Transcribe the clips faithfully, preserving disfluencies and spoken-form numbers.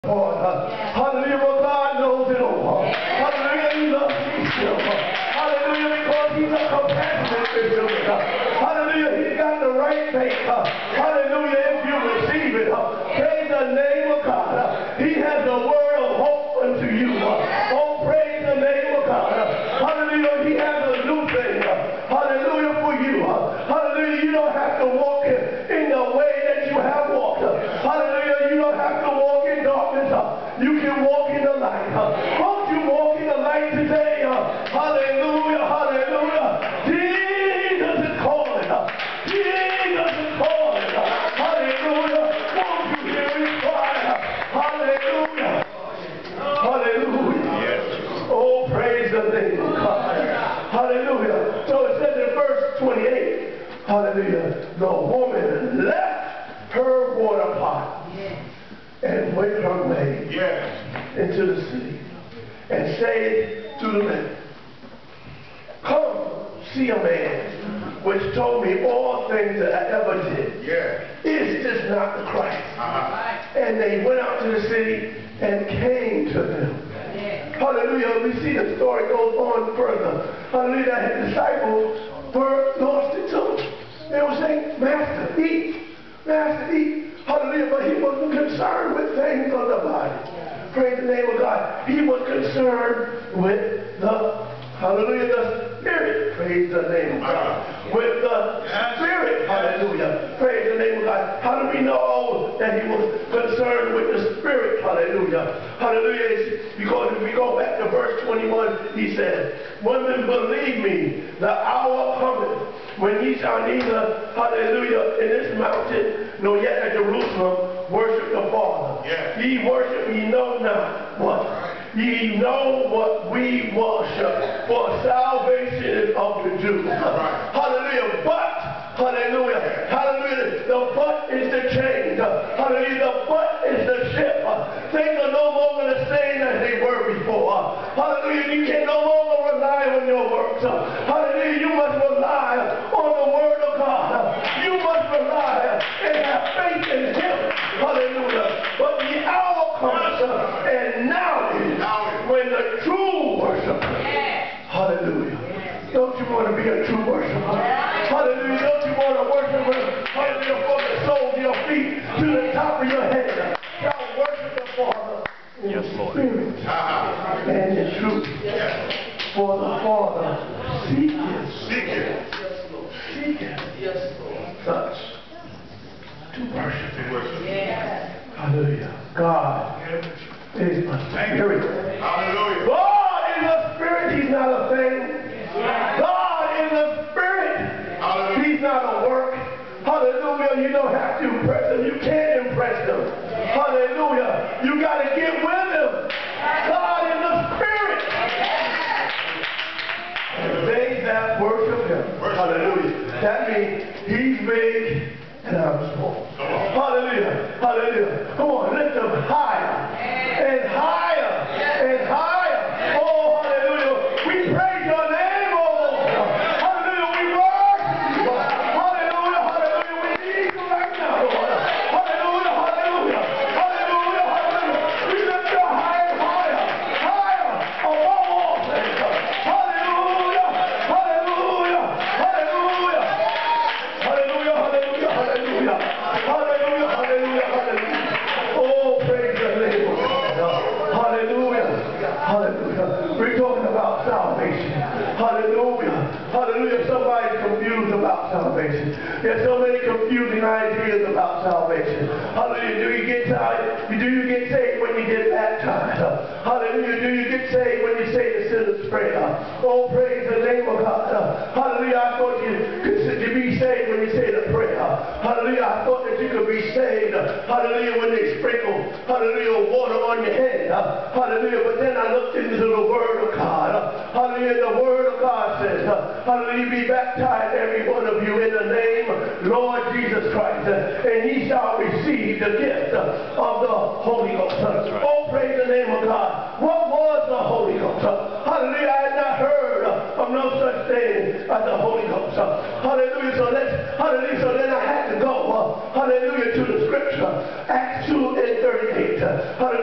Hallelujah, but God knows it all. Hallelujah, He loves me still. Hallelujah, because He's a compassionate Bishop. Hallelujah, He's got the right faith. Hallelujah, if you receive it. Praise the name of God. He has the word of hope unto you. Oh, praise the name of God. Hallelujah, He has a new thing. Hallelujah, for you. Hallelujah, you don't have to walk in the way that you have walked. Hallelujah, you don't have to walk in darkness. You can walk in the light. Won't you walk in the light today? Hallelujah, hallelujah. Jesus is calling. Jesus is calling. Hallelujah. Won't you hear His cry? Hallelujah. Hallelujah. Yes. Oh, praise the name of God. Hallelujah. So it says in verse twenty-eight, hallelujah, the woman left her water pot and went her way yes. into the city and said to the men, come see a man which told me all things that I ever did. Yeah. Is this not the Christ? Uh-huh. And they went out to the city and came to him. Yeah. Hallelujah. We see the story goes on further. Hallelujah. That his disciples were lost it too. They were saying, Master, eat. Master, eat. Hallelujah. But he wasn't concerned with things of the body. Praise the name of God. He was concerned with the, hallelujah, the Spirit. Praise the name of God. With the Spirit. Hallelujah. Praise the name of God. How do we know that he was concerned with the Spirit? Hallelujah. Hallelujah. It's because if we go back to verse twenty-one, he says, women, believe me, the hour cometh when ye shall neither, hallelujah, in this mountain, nor yet at Jerusalem, worship the Father. Yeah. Ye worship, ye know not what. Ye know what we worship, for salvation is of the Jews. Right. Hallelujah. But, hallelujah, hallelujah, the but is the change. Hallelujah, the but is the shift. Things are no longer the same as they were before. Hallelujah, you can no longer rely on your works. Hallelujah, you must rely on the Word of God. You must rely and have faith in Him. Hallelujah. But the hour comes, and now is when the true worshiper. Hallelujah. Don't you want to be a true worshiper? Hallelujah. Don't you want to worship Him? Hallelujah. From the soles of your feet to the top of your head. Shall worship the Father in yes, Lord. Spirit and in truth. For the Father seeketh, seeketh, seeketh such to worship Him. Yes. Hallelujah. God is a spirit. Hallelujah. God is a spirit. He's not a thing. God is a spirit. Hallelujah. He's not a work. Hallelujah. You don't have to impress Him. You can't impress Him. Hallelujah. You got to get with Him. God is a spirit. And they that worship Him. Hallelujah. That means He's big and I'm small. Hallelujah. Hallelujah. Come on, lift them higher and higher and higher. Oh, hallelujah. We praise your name, oh Lord. Hallelujah. We worship you. Hallelujah. Hallelujah. We need you right now, Lord. Hallelujah. Hallelujah. Hallelujah. Hallelujah. We lift you higher and higher. Higher above all things. Hallelujah. Hallelujah. Hallelujah. Hallelujah. Hallelujah. Hallelujah. Hallelujah. Hallelujah. Hallelujah. Oh, praise the name of God. Hallelujah. Hallelujah. We're talking about salvation. Hallelujah. Hallelujah. Somebody's confused about salvation. There's so many confusing ideas about salvation. Hallelujah. Do you get saved? Do you get saved when you get baptized? Hallelujah. Do you get saved when you say the sinner's prayer? Oh, praise the name of God. Hallelujah. I thought you could be saved when you say the prayer. Hallelujah. I thought that you could be saved. Hallelujah. When they sprinkle, hallelujah, water on your head. Hallelujah. But then I looked into the Word of God. Hallelujah. The Word of God says, hallelujah, be baptized, every one of you, in the name of Lord Jesus Christ, and ye shall receive the gift of the Holy Ghost. Right. Oh, praise the name of God. What was the Holy Ghost? Hallelujah. I had not heard of no such thing as the Holy Ghost. Hallelujah. So let's, hallelujah. So then I had to go, hallelujah, to the scripture, Acts two and thirty-eight. Hallelujah.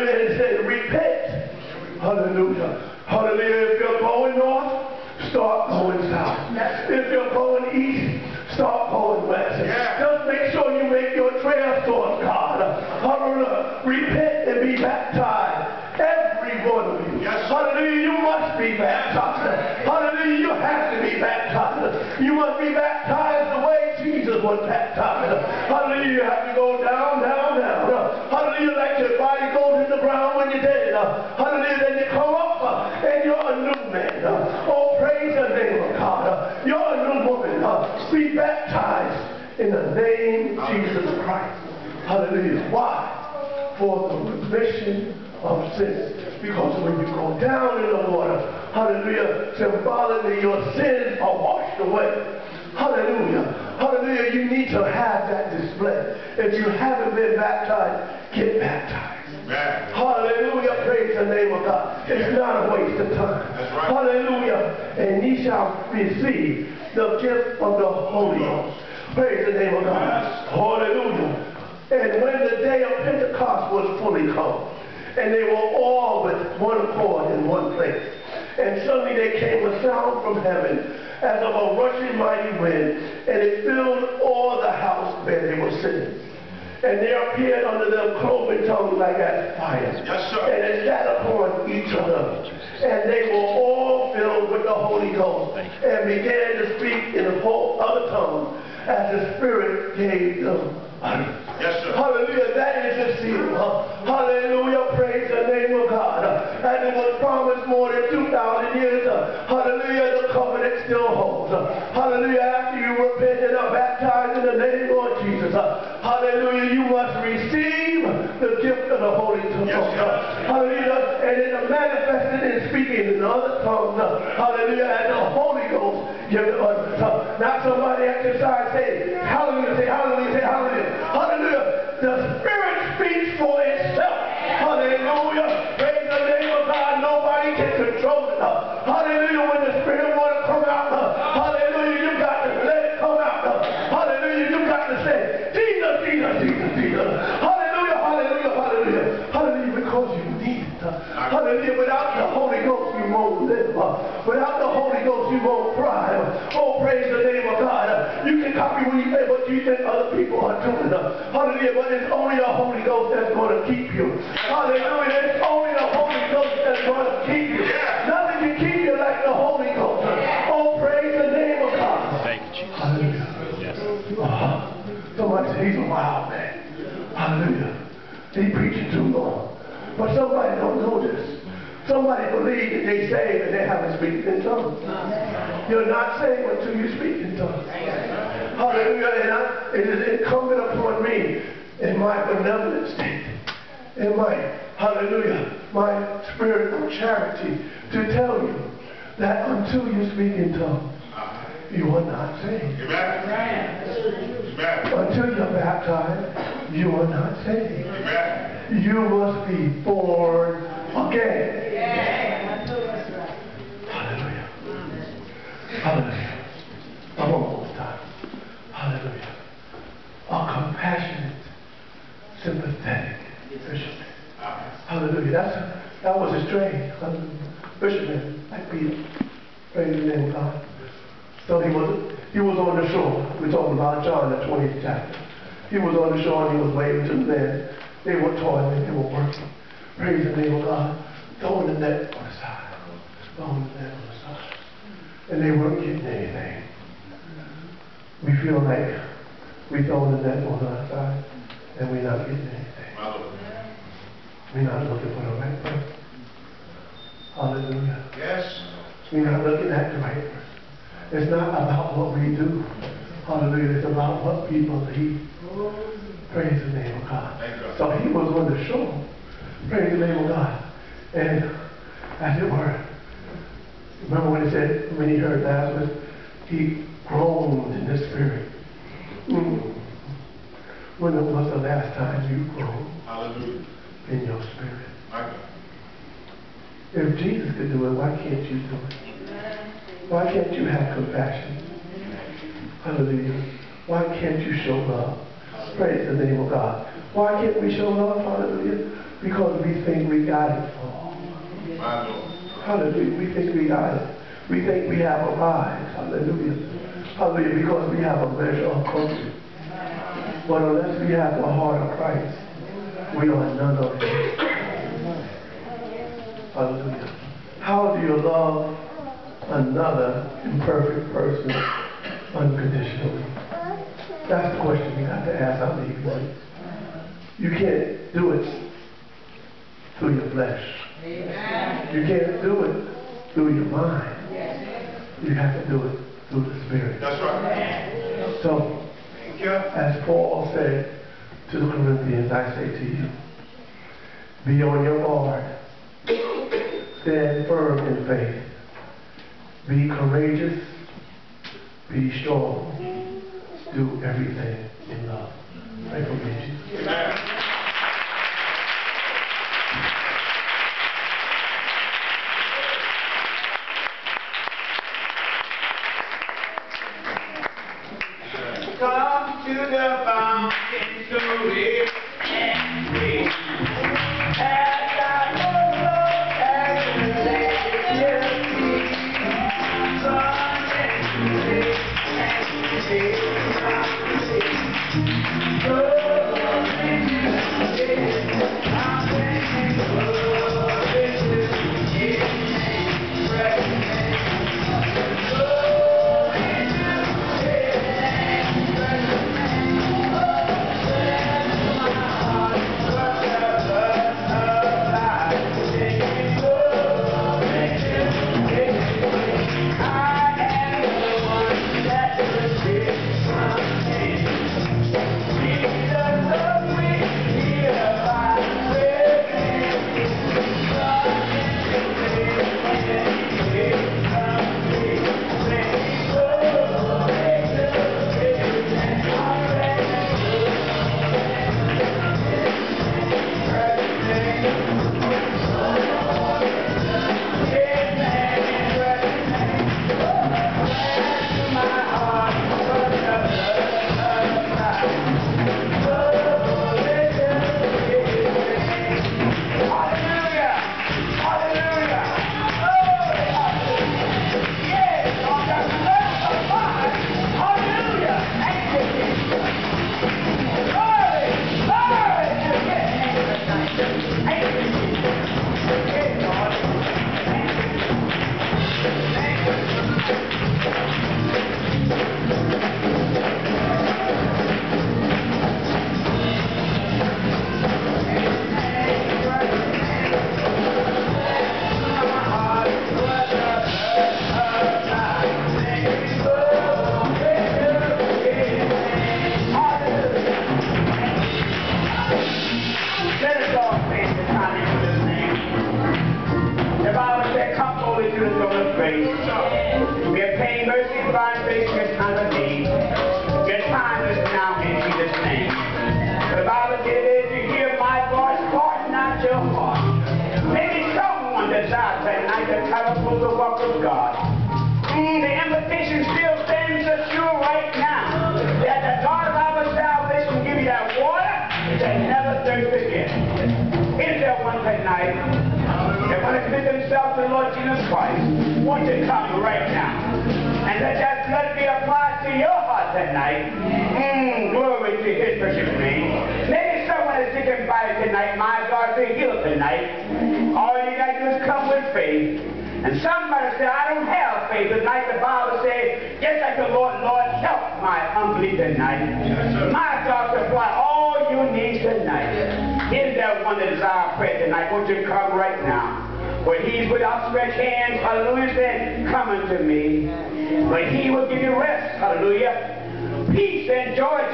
Hallelujah. And said, repent. Hallelujah. Hallelujah. If you're going north, start going south. If you're going east, start going west. Yeah. Just make sure you make your trail towards God. Hallelujah. Repent and be baptized. Every one of you. Yes. Hallelujah. You must be baptized. Hallelujah. You have to be baptized. You must be baptized the way Jesus was baptized. Hallelujah. You have to go down, down, down. Hallelujah. Like your body goes in the ground when you're dead. Hallelujah. Then you come up and you're a new man. Oh, praise the name of God. You're a new woman. Be baptized in the name of Jesus Christ. Hallelujah. Why? For the remission of sins. Because when you go down in the water, hallelujah, symbolically your sins are washed away. Hallelujah. Hallelujah. You need to have that display. If you haven't been baptized, get baptized. Amen. Hallelujah. Praise the name of God. It's not a waste of time. That's right. Hallelujah. And ye shall receive the gift of the Holy Ghost. Praise the name of God. Hallelujah. And when the day of Pentecost was fully come, and they were all with one accord in one place, and suddenly there came a sound from heaven as of a rushing mighty wind, and it filled all the house where they were sitting. And there appeared unto them cloven tongues like as fire. Yes, sir. And it sat upon each of them. And they were all filled with the Holy Ghost, and began to speak in whole other tongues as the Spirit gave them utterance. Yes, sir. Hallelujah. That is the seal. Hallelujah. Praise the name of God. And it was promised more than two thousand years. Hallelujah. The covenant still holds. Hallelujah. After you repent and are baptized in the name of Jesus. Hallelujah. You must receive the gift of the Holy Ghost. Yes, hallelujah. And it is manifested in speaking in other tongues. Hallelujah. And the Holy Ghost gives us. Not somebody exercise. Say hallelujah. Say hallelujah. Say hallelujah. Hallelujah. The Spirit speaks for itself. Hallelujah. Praise the name of God. Nobody can control it. Hallelujah. When the Spirit wants to come out, hallelujah, you got to let it come out. Hallelujah. You got to say, Jesus, Jesus, Jesus, Jesus. Hallelujah, hallelujah, hallelujah. Hallelujah, because you need it. Hallelujah. Without the Holy Ghost, you won't live. Without the Holy Ghost, you won't thrive. Oh, praise the name of God. You can copy what you say, what you think other people are doing. Hallelujah. But it's only the Holy Ghost that's going to keep you. Hallelujah. It's only the Holy Ghost that's going to keep you. Nothing can keep you like the Holy Ghost. Oh, praise the name of God. Thank you, Jesus. Hallelujah. Yes. Uh, somebody said he's a wild man. Hallelujah. He preaching too long. But somebody don't know this. Somebody believes that they saved and they haven't speaking in tongues. You're not saved until you speak in tongues. Hallelujah. And I, it is incumbent upon me in my benevolent state, in my, hallelujah, my spirit of charity to tell you that until you speak in tongues, you are not saved. Amen. Until you're baptized, you are not saved. Amen. You must be born again. Yeah. Hallelujah. Hallelujah. I'm almost done. Hallelujah. A compassionate, sympathetic fisherman. Hallelujah. That's, that was a strain. Fisherman, like Peter. Praise the name of God. So he was, he was on the shore. We're talking about John, the twentieth chapter. He was on the shore and he was waving to the men. They were toiling, they were working. Praise the name of God. Throwing the net on the side. Throwing the net on the side. And they weren't getting anything. We feel like we throw the net on our side and we're not getting anything. We're not looking for the right person. Hallelujah. Yes. We're not looking at the right person. It's not about what we do. Hallelujah. It's about what we believe. Praise the name of God. So he was on the shore. Praise the name of God. And as it were, remember when he said, when he heard Lazarus, he groaned in the spirit. Mm. When it was the last time you groaned Hallelujah. In your spirit? If Jesus could do it, why can't you do it? Why can't you have compassion? Hallelujah. Why can't you show love? Praise the name of God. Why can't we show love? Hallelujah. Because we think we got it all. Hallelujah. We think we got it. We think we have arrived. Hallelujah. Hallelujah. Because we have a measure of comfort. But unless we have the heart of Christ, we are none of it. Hallelujah. How do you love another imperfect person unconditionally? That's the question you have to ask out evening. You can't do it through your flesh. Amen. You can't do it through your mind. Yes. You have to do it through the Spirit. That's right. So, as Paul said to the Corinthians, I say to you, be on your guard. Stand firm in faith. Be courageous. Be strong. Do everything in love. Pray for me, Jesus. Amen. Come to the fountain to live and free. As I overflow as the Savior sees. Come and live and live from the sea. Go and live. Come and glory to His name. Praise Him. Go and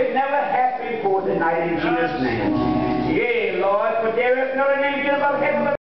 Lord, for there is no name above heaven